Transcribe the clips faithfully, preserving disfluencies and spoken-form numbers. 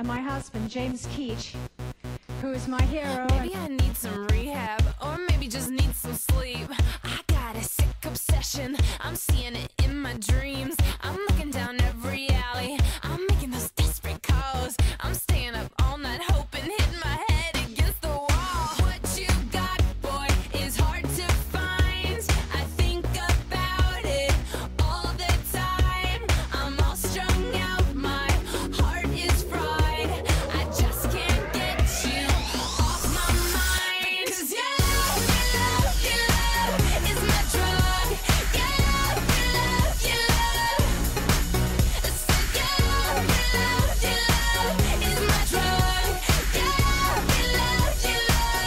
and my husband, James Keach, who is my hero. Maybe I need some rehab, or maybe just need some sleep. I got a sick obsession, I'm seeing it in my dreams. I'm looking down every alley, I'm making those desperate calls. I'm staying up all night hoping, hitting my head against the wall. What you got, boy, is hard to find. I think about it all the time. I'm all strung out, my heart is fried. I just can't get you off my mind. 'Cause your love, your love, your love is my drug. Your love, your love, your love. I said your love, your love, your love is my drug. Your love, your love, your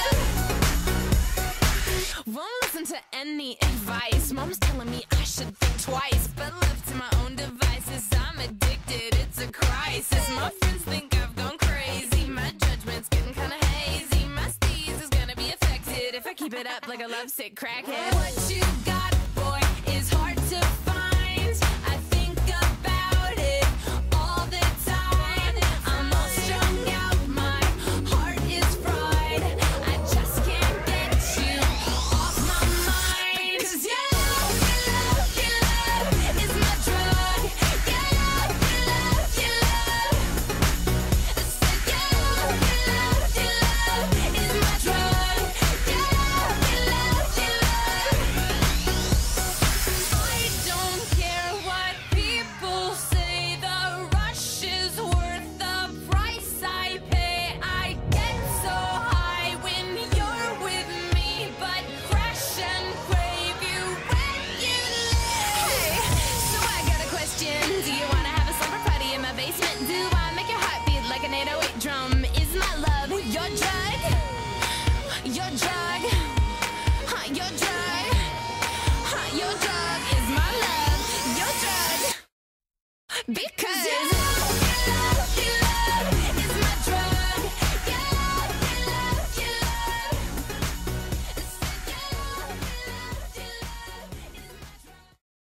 love. Won't listen to any advice. Mom's telling me I should think twice, but left to my own devices, I'm addicted. It's a crisis. My friends think I've gone crazy. My judgment's getting kinda hazy. My steez is gonna be affected if I keep it up like a lovesick crackhead. What you got, boy, is hard to find. I think about it all the time. I'm all strung out, my heart is fried. I just can't get you off my mind. 'Cause your love, your love, your love is my drug. Your love, your love, your love. I said your love, your love, your love is my drug. Your love, your love, your love. I don't care what people say, the rush is worth the price I pay. I get so high when you're with me, but crash and crave you when you leave. Hey, so I got a question. Do you wanna have a slumber party in my basement? Do I make your heart beat like an eight oh eight drum? Is my love your drug? Your drug? Huh, your drug? Huh, your drug?